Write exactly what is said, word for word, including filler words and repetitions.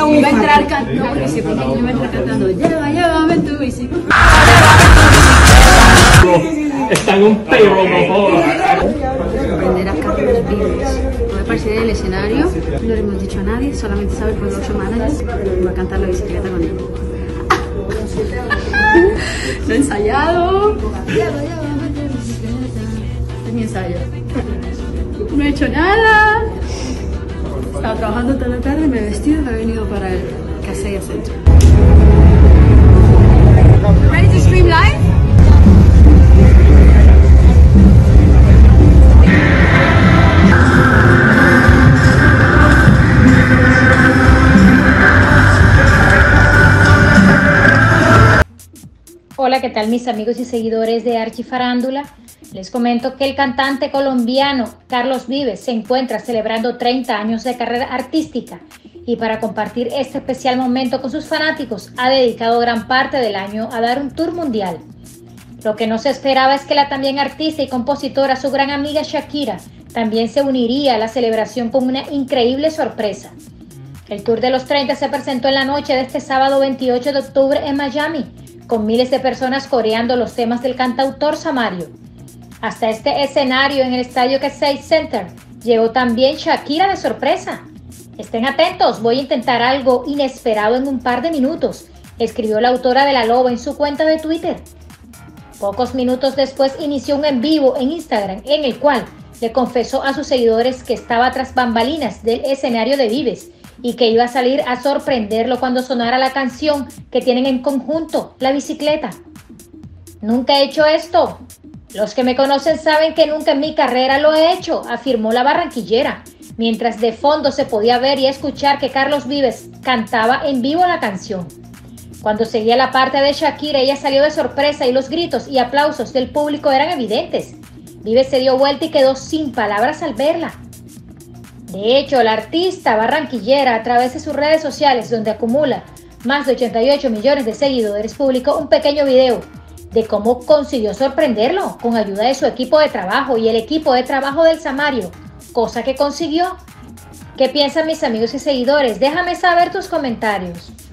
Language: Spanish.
iba a entrar cantando, no, porque siempre yo iba a entrar cantando, lleva, llévame en tu bicicleta. Está en un payroll, no jodas. Aprender a Carlos Vives. Voy a aparecer en el escenario, no le hemos dicho a nadie, solamente sabe el production manager. Voy a cantar la bicicleta con él. No he ensayado. Lleva, llévame en tu bicicleta. Es mi ensayo. No he hecho nada. Estaba trabajando toda la tarde, me he vestido y me he venido para el Casella Center. Ready to stream live? Hola, ¿qué tal mis amigos y seguidores de Archifarándula? Les comento que el cantante colombiano Carlos Vives se encuentra celebrando treinta años de carrera artística y para compartir este especial momento con sus fanáticos ha dedicado gran parte del año a dar un tour mundial. Lo que no se esperaba es que la también artista y compositora, su gran amiga Shakira, también se uniría a la celebración con una increíble sorpresa. El Tour de los treinta se presentó en la noche de este sábado veintiocho de octubre en Miami, con miles de personas coreando los temas del cantautor Samario. Hasta este escenario en el estadio Casella Center llegó también Shakira de sorpresa. Estén atentos, voy a intentar algo inesperado en un par de minutos, escribió la autora de La Loba en su cuenta de Twitter. Pocos minutos después inició un en vivo en Instagram en el cual le confesó a sus seguidores que estaba tras bambalinas del escenario de Vives y que iba a salir a sorprenderlo cuando sonara la canción que tienen en conjunto, La Bicicleta. Nunca he hecho esto. Los que me conocen saben que nunca en mi carrera lo he hecho, afirmó la barranquillera, mientras de fondo se podía ver y escuchar que Carlos Vives cantaba en vivo la canción. Cuando seguía la parte de Shakira, ella salió de sorpresa y los gritos y aplausos del público eran evidentes. Vives se dio vuelta y quedó sin palabras al verla. De hecho, la artista barranquillera, a través de sus redes sociales, donde acumula más de ochenta y ocho millones de seguidores, publicó un pequeño video de cómo consiguió sorprenderlo con ayuda de su equipo de trabajo y el equipo de trabajo del Samario, cosa que consiguió. ¿Qué piensan mis amigos y seguidores? Déjame saber tus comentarios.